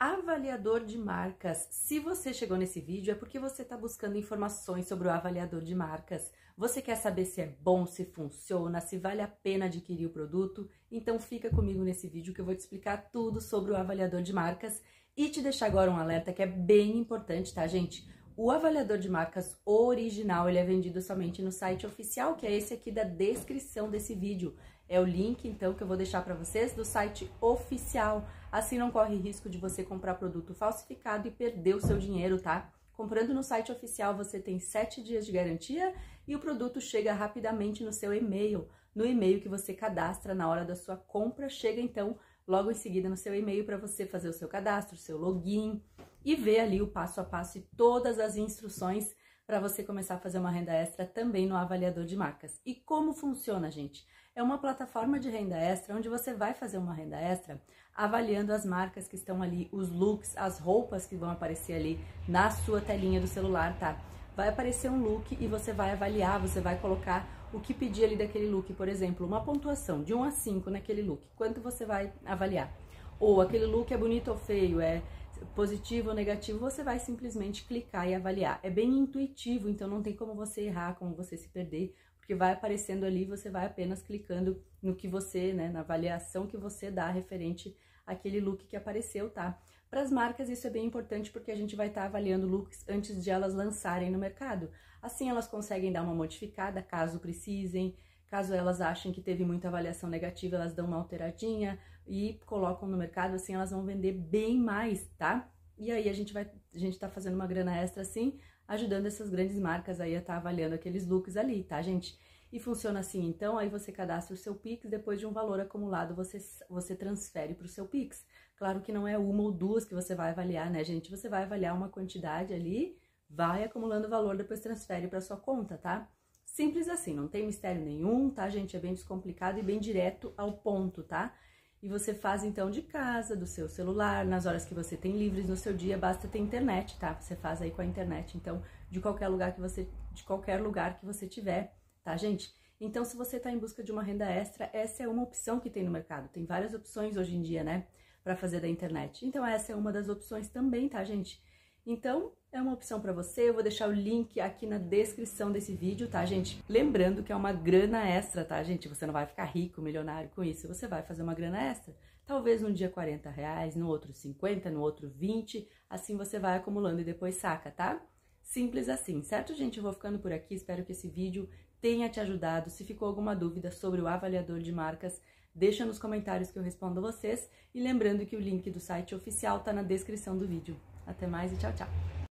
Avaliador de marcas. Se você chegou nesse vídeo é porque você está buscando informações sobre o avaliador de marcas. Você quer saber se é bom, se funciona, se vale a pena adquirir o produto? Então fica comigo nesse vídeo que eu vou te explicar tudo sobre o avaliador de marcas e te deixar agora um alerta que é bem importante, tá, gente? O avaliador de marcas original, ele é vendido somente no site oficial, que é esse aqui da descrição desse vídeo. É o link, então, que eu vou deixar para vocês do site oficial. Assim não corre risco de você comprar produto falsificado e perder o seu dinheiro, tá? Comprando no site oficial, você tem 7 dias de garantia e o produto chega rapidamente no seu e-mail. No e-mail que você cadastra na hora da sua compra, chega, então, logo em seguida no seu e-mail para você fazer o seu cadastro, o seu login e ver ali o passo a passo e todas as instruções para você começar a fazer uma renda extra também no avaliador de marcas. E como funciona, gente? É uma plataforma de renda extra onde você vai fazer uma renda extra avaliando as marcas que estão ali, os looks, as roupas que vão aparecer ali na sua telinha do celular, tá? Vai aparecer um look e você vai avaliar, você vai colocar o que pedir ali daquele look, por exemplo, uma pontuação de 1 a 5 naquele look. Quanto você vai avaliar? Ou aquele look é bonito ou feio, é positivo ou negativo, você vai simplesmente clicar e avaliar. É bem intuitivo, então não tem como você errar, como você se perder, porque vai aparecendo ali, você vai apenas clicando no que você, né, na avaliação que você dá referente àquele look que apareceu, tá? Para as marcas isso é bem importante porque a gente vai estar avaliando looks antes de elas lançarem no mercado. Assim elas conseguem dar uma modificada caso precisem, caso elas achem que teve muita avaliação negativa, elas dão uma alteradinha e colocam no mercado, assim elas vão vender bem mais, tá? E aí a gente tá fazendo uma grana extra assim, ajudando essas grandes marcas aí a estar avaliando aqueles looks ali, tá, gente? E funciona assim, então, aí você cadastra o seu Pix, depois de um valor acumulado você transfere para o seu Pix. Claro que não é uma ou duas que você vai avaliar, né, gente? Você vai avaliar uma quantidade ali, vai acumulando o valor, depois transfere para sua conta, tá? Simples assim, não tem mistério nenhum, tá, gente? É bem descomplicado e bem direto ao ponto, tá? E você faz, então, de casa, do seu celular, nas horas que você tem livres no seu dia, basta ter internet, tá? Você faz aí com a internet, então, de qualquer lugar que você tiver, tá, gente? Então, se você tá em busca de uma renda extra, essa é uma opção que tem no mercado. Tem várias opções hoje em dia, né, pra fazer da internet. Então, essa é uma das opções também, tá, gente? Então, é uma opção para você, eu vou deixar o link aqui na descrição desse vídeo, tá, gente? Lembrando que é uma grana extra, tá, gente? Você não vai ficar rico, milionário com isso, você vai fazer uma grana extra. Talvez num dia R$40, no outro 50, no outro 20, assim você vai acumulando e depois saca, tá? Simples assim, certo, gente? Eu vou ficando por aqui, espero que esse vídeo tenha te ajudado. Se ficou alguma dúvida sobre o avaliador de marcas, deixa nos comentários que eu respondo a vocês. E lembrando que o link do site oficial tá na descrição do vídeo. Até mais e tchau, tchau!